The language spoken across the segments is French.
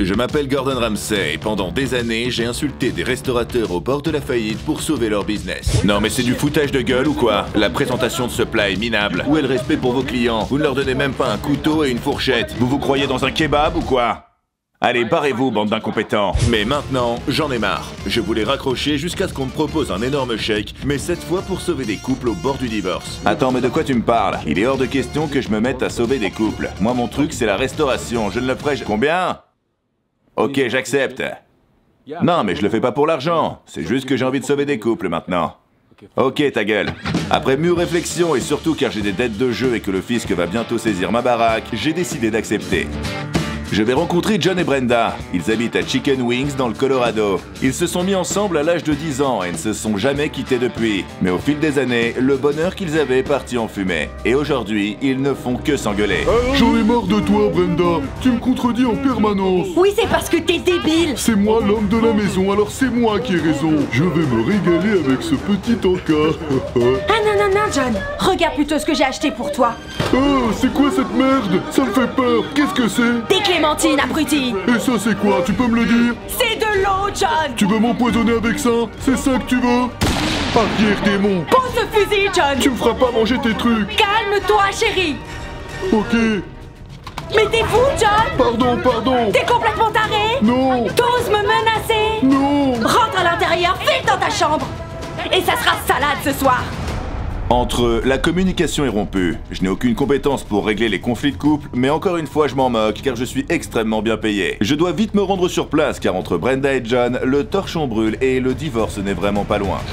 Je m'appelle Gordon Ramsay et pendant des années, j'ai insulté des restaurateurs au bord de la faillite pour sauver leur business. Non mais c'est du foutage de gueule ou quoi? La présentation de ce plat est minable. Où est le respect pour vos clients? Vous ne leur donnez même pas un couteau et une fourchette. Vous vous croyez dans un kebab ou quoi? Allez, barrez-vous, bande d'incompétents. Mais maintenant, j'en ai marre. Je voulais raccrocher jusqu'à ce qu'on me propose un énorme chèque, mais cette fois pour sauver des couples au bord du divorce. Attends, mais de quoi tu me parles? Il est hors de question que je me mette à sauver des couples. Moi, mon truc, c'est la restauration. Je ne le ferai... Combien? Ok, j'accepte. Non, mais je le fais pas pour l'argent. C'est juste que j'ai envie de sauver des couples maintenant. Ok, ta gueule. Après mûre réflexion et surtout car j'ai des dettes de jeu et que le fisc va bientôt saisir ma baraque, j'ai décidé d'accepter. Je vais rencontrer John et Brenda. Ils habitent à Chicken Wings dans le Colorado. Ils se sont mis ensemble à l'âge de 10 ans et ne se sont jamais quittés depuis. Mais au fil des années, le bonheur qu'ils avaient est parti en fumée. Et aujourd'hui, ils ne font que s'engueuler. J'en ai marre de toi, Brenda. Tu me contredis en permanence. Oui, c'est parce que t'es débile. C'est moi l'homme de la maison, alors c'est moi qui ai raison. Je vais me régaler avec ce petit encas. Ah non, John. Regarde plutôt ce que j'ai acheté pour toi. Oh, c'est quoi cette merde? Ça me fait peur. Qu'est-ce que c'est? Des clémentines, abruti. Et ça, c'est quoi? Tu peux me le dire? C'est de l'eau, John. Tu veux m'empoisonner avec ça? C'est ça que tu veux? Arrière, démon. Pose ce fusil, John. Tu me feras pas manger tes trucs. Calme-toi, chérie. Ok. Mais t'es fou, John? Pardon. T'es complètement taré? Non. T'oses me menacer? Non. Rentre à l'intérieur, file dans ta chambre. Et ça sera salade ce soir. Entre eux, la communication est rompue. Je n'ai aucune compétence pour régler les conflits de couple, mais encore une fois, je m'en moque car je suis extrêmement bien payé. Je dois vite me rendre sur place car entre Brenda et John, le torchon brûle et le divorce n'est vraiment pas loin.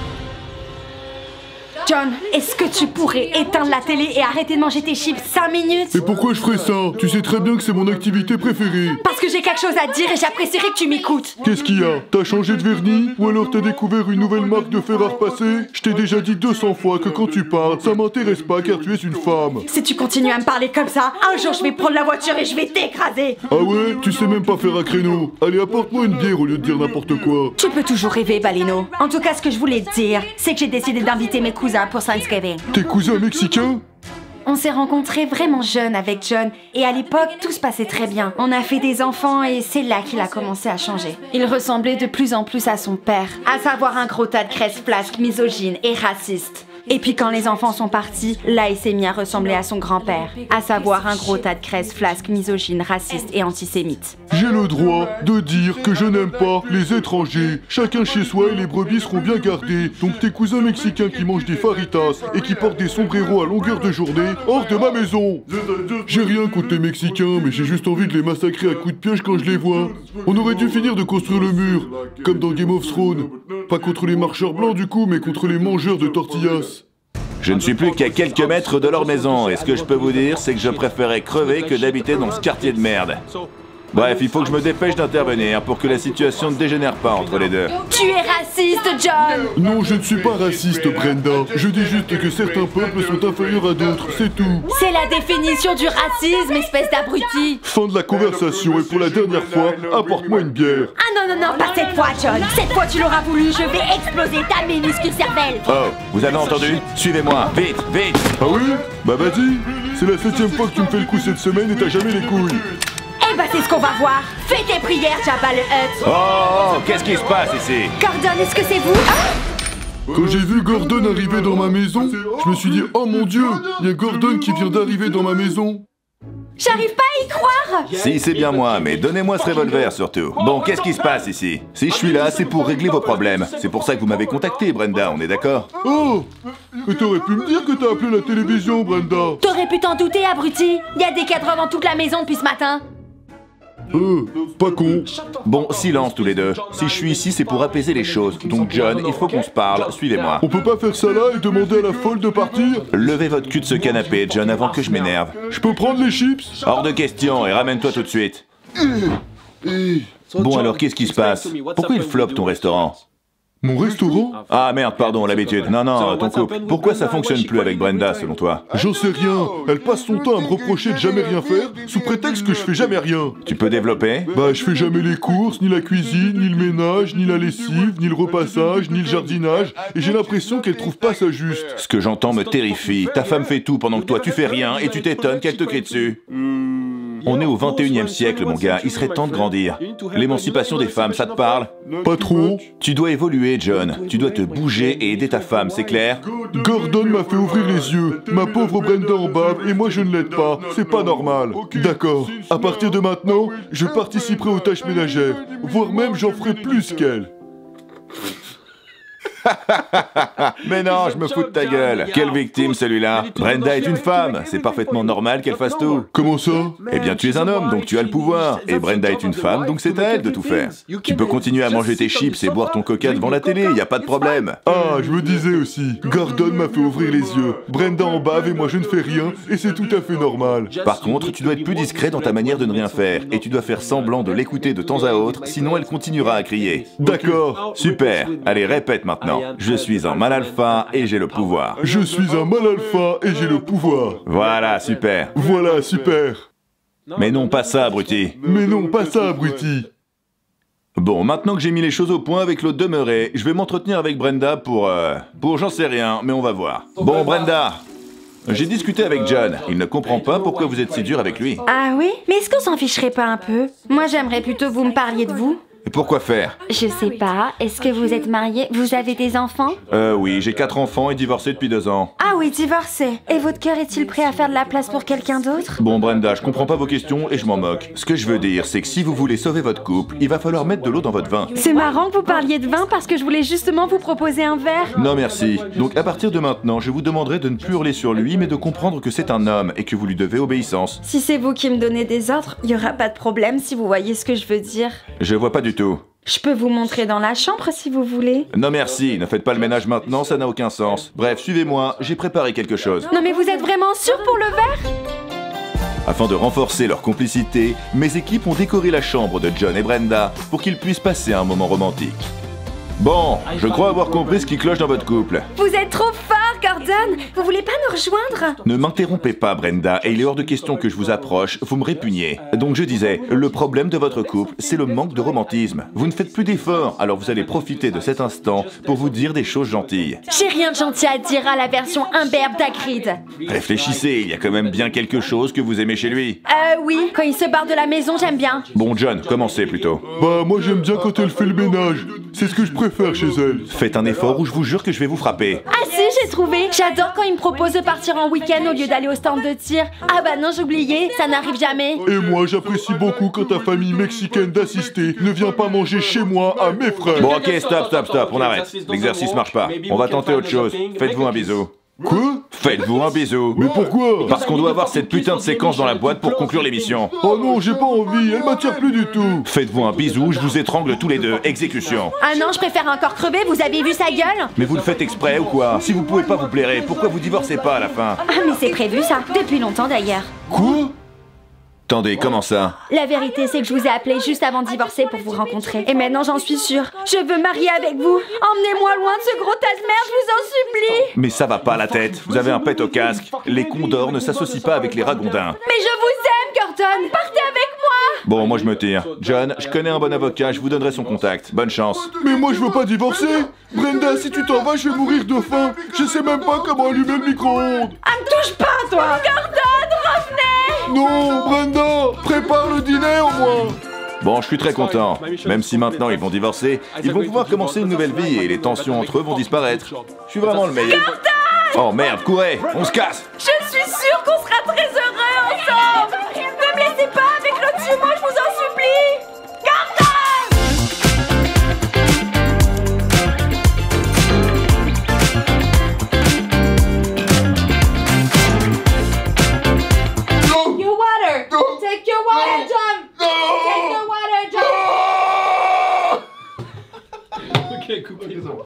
John, est-ce que tu pourrais éteindre la télé et arrêter de manger tes chips 5 minutes? Et pourquoi je ferais ça? Tu sais très bien que c'est mon activité préférée. Parce que j'ai quelque chose à dire et j'apprécierais que tu m'écoutes. Qu'est-ce qu'il y a? T'as changé de vernis? Ou alors t'as découvert une nouvelle marque de fer à repasser? Je t'ai déjà dit 200 fois que quand tu parles, ça m'intéresse pas car tu es une femme. Si tu continues à me parler comme ça, un jour je vais prendre la voiture et je vais t'écraser. Ah ouais? Tu sais même pas faire un créneau. Allez, apporte-moi une bière au lieu de dire n'importe quoi. Tu peux toujours rêver, Baleno. En tout cas, ce que je voulais te dire, c'est que j'ai décidé d'inviter mes cousins pour Thanksgiving. Tes cousins mexicains? On s'est rencontrés vraiment jeunes avec John et à l'époque, tout se passait très bien. On a fait des enfants et c'est là qu'il a commencé à changer. Il ressemblait de plus en plus à son père, à savoir un gros tas de crèches flasques misogynes et racistes. Et puis quand les enfants sont partis, là il s'est mis à ressembler à son grand-père, à savoir un gros tas de crèches flasques misogynes, racistes et antisémites. J'ai le droit de dire que je n'aime pas les étrangers. Chacun chez soi et les brebis seront bien gardées. Donc tes cousins mexicains qui mangent des faritas et qui portent des sombreros à longueur de journée, hors de ma maison. J'ai rien contre les Mexicains, mais j'ai juste envie de les massacrer à coups de pioche quand je les vois. On aurait dû finir de construire le mur, comme dans Game of Thrones. Pas contre les marcheurs blancs du coup, mais contre les mangeurs de tortillas. Je ne suis plus qu'à quelques mètres de leur maison et ce que je peux vous dire, c'est que je préférais crever que d'habiter dans ce quartier de merde. Bref, il faut que je me dépêche d'intervenir pour que la situation ne dégénère pas entre les deux. Tu es raciste, John! Non, je ne suis pas raciste, Brenda. Je dis juste que certains peuples sont inférieurs à d'autres, c'est tout. C'est la définition du racisme, espèce d'abruti! Fin de la conversation et pour la dernière fois, apporte-moi une bière. Ah non, pas cette fois, John! Cette fois tu l'auras voulu, je vais exploser ta minuscule cervelle! Oh, vous avez entendu? Suivez-moi, vite! Ah oui? Bah vas-y. C'est la 7e fois que tu me fais le coup cette semaine et t'as jamais les couilles. Eh bah c'est ce qu'on va voir! Fais tes prières, Jabba le Hutt! Oh, qu'est-ce qui se passe ici? Gordon, est-ce que c'est vous? Ah! Quand j'ai vu Gordon arriver dans ma maison, je me suis dit, oh mon Dieu, il y a Gordon qui vient d'arriver dans ma maison. J'arrive pas à y croire! Si, c'est bien moi, mais donnez-moi ce revolver surtout. Bon, qu'est-ce qui se passe ici? Si je suis là, c'est pour régler vos problèmes. C'est pour ça que vous m'avez contacté, Brenda, on est d'accord? Oh! Mais t'aurais pu me dire que t'as appelé la télévision, Brenda. T'aurais pu t'en douter, abruti! Il y a des cadres dans toute la maison depuis ce matin! Pas con. Bon, silence tous les deux. Si je suis ici, c'est pour apaiser les choses. Donc John, il faut qu'on se parle, suivez-moi. On peut pas faire ça là et demander à la folle de partir? Levez votre cul de ce canapé, John, avant que je m'énerve. Je peux prendre les chips? Hors de question, et ramène-toi tout de suite. Bon alors, qu'est-ce qui se passe? Pourquoi il floppe ton restaurant? Mon restaurant? Ah merde, pardon, l'habitude. Non, ton couple. Pourquoi ça fonctionne plus avec Brenda, selon toi? J'en sais rien. Elle passe son temps à me reprocher de jamais rien faire, sous prétexte que je fais jamais rien. Tu peux développer? Bah, je fais jamais les courses, ni la cuisine, ni le ménage, ni la lessive, ni le repassage, ni le jardinage, et j'ai l'impression qu'elle trouve pas ça juste. Ce que j'entends me terrifie. Ta femme fait tout pendant que toi tu fais rien, et tu t'étonnes qu'elle te crie dessus. On est au 21e siècle, mon gars, il serait temps de grandir. L'émancipation des femmes, ça te parle? Pas trop. Tu dois évoluer, John. Tu dois te bouger et aider ta femme, c'est clair? Gordon m'a fait ouvrir les yeux. Ma pauvre Brenda en bave et moi je ne l'aide pas. C'est pas normal. D'accord. À partir de maintenant, je participerai aux tâches ménagères. Voire même j'en ferai plus qu'elle. Mais non, je me fous de ta gueule. Quelle victime celui-là? Brenda est une femme, c'est parfaitement normal qu'elle fasse tout. Comment ça? Eh bien, tu es un homme, donc tu as le pouvoir. Et Brenda est une femme, donc c'est à elle de tout faire. Tu peux continuer à manger tes chips et boire ton coca devant la télé, y a pas de problème. Ah, je me disais aussi. Gordon m'a fait ouvrir les yeux. Brenda en bave et moi je ne fais rien, et c'est tout à fait normal. Par contre, tu dois être plus discret dans ta manière de ne rien faire, et tu dois faire semblant de l'écouter de temps à autre, sinon elle continuera à crier. D'accord. Super. Allez, répète maintenant. Je suis un mâle alpha et j'ai le pouvoir. Je suis un mâle alpha et j'ai le pouvoir. Voilà, super. Voilà, super. Mais non, pas ça, abruti. Mais non, pas ça, abruti. Bon, maintenant que j'ai mis les choses au point avec l'autre demeuré, je vais m'entretenir avec Brenda pour j'en sais rien, mais on va voir. Bon, Brenda, j'ai discuté avec John. Il ne comprend pas pourquoi vous êtes si dur avec lui. Ah oui? Mais est-ce qu'on s'en ficherait pas un peu? Moi, j'aimerais plutôt que vous me parliez de vous. Et pourquoi faire? Je sais pas. Est-ce que vous êtes marié? Vous avez des enfants? Oui, j'ai 4 enfants et divorcé depuis 2 ans. Ah oui, divorcé. Et votre cœur est-il prêt à faire de la place pour quelqu'un d'autre? Bon, Brenda, je comprends pas vos questions et je m'en moque. Ce que je veux dire, c'est que si vous voulez sauver votre couple, il va falloir mettre de l'eau dans votre vin. C'est marrant que vous parliez de vin parce que je voulais justement vous proposer un verre. Non, merci. Donc, à partir de maintenant, je vous demanderai de ne plus hurler sur lui, mais de comprendre que c'est un homme et que vous lui devez obéissance. Si c'est vous qui me donnez des ordres, il y aura pas de problème si vous voyez ce que je veux dire. Je vois pas du tout. Je peux vous montrer dans la chambre si vous voulez. Non merci, ne faites pas le ménage maintenant, ça n'a aucun sens. Bref, suivez-moi, j'ai préparé quelque chose. Non mais vous êtes vraiment sûr pour le verre? Afin de renforcer leur complicité, mes équipes ont décoré la chambre de John et Brenda pour qu'ils puissent passer un moment romantique. Bon, je crois avoir compris ce qui cloche dans votre couple. Vous êtes trop fort, Gordon! Vous voulez pas nous rejoindre? Ne m'interrompez pas, Brenda, et il est hors de question que je vous approche, vous me répugnez. Donc je disais, le problème de votre couple, c'est le manque de romantisme. Vous ne faites plus d'efforts, alors vous allez profiter de cet instant pour vous dire des choses gentilles. J'ai rien de gentil à dire à la version imberbe d'Hagrid. Réfléchissez, il y a quand même bien quelque chose que vous aimez chez lui. Oui, quand il se barre de la maison, j'aime bien. Bon, John, commencez plutôt. Bah, moi j'aime bien quand elle fait le ménage. C'est ce que je préfère chez elle. Faites un effort ou je vous jure que je vais vous frapper. Ah si, j'ai trouvé. J'adore quand il me propose de partir en week-end au lieu d'aller au stand de tir. Ah bah non, j'oubliais, ça n'arrive jamais. Et moi j'apprécie beaucoup quand ta famille mexicaine d'assister ne vient pas manger chez moi à mes frères. Bon, ok, stop, on arrête. L'exercice marche pas. On va tenter autre chose. Faites-vous un bisou. Quoi? Faites-vous un bisou. Mais pourquoi? Parce qu'on doit avoir cette putain de séquence dans la boîte pour conclure l'émission. Oh non, j'ai pas envie, elle m'attire plus du tout. Faites-vous un bisou, je vous étrangle tous les deux. Exécution. Ah non, je préfère encore crever, vous avez vu sa gueule? Mais vous le faites exprès ou quoi? Si vous pouvez pas vous blairer, pourquoi vous divorcez pas à la fin? Ah mais c'est prévu ça, depuis longtemps d'ailleurs. Quoi? Attendez, comment ça? La vérité, c'est que je vous ai appelé juste avant de divorcer pour vous rencontrer. Et maintenant, j'en suis sûre. Je veux marier avec vous. Emmenez-moi loin de ce gros tas de merde, je vous en supplie. Mais ça va pas la tête. Vous avez un pet au casque. Les condors ne s'associent pas avec les ragondins. Mais je vous aime, Gordon. Partez avec moi. Bon, moi je me tire. John, je connais un bon avocat, je vous donnerai son contact. Bonne chance. Mais moi je veux pas divorcer. Brenda, si tu t'en vas, je vais mourir de faim. Je sais même pas comment allumer le micro-ondes. Ah, me touche pas, toi. Gordon, revenez. Non, Brenda, prépare le dîner au moins. Bon, je suis très content. Même si maintenant ils vont divorcer, ils vont pouvoir commencer une nouvelle vie et les tensions entre eux vont disparaître. Je suis vraiment le meilleur. Oh merde, courez, on se casse. Je suis sûre qu'on sera très heureux ensemble. Ne me laissez pas avec l'autre jumeau, je vous en supplie. Gordon! Your water! Take your water, John! Take your water, John! Ok, coupez.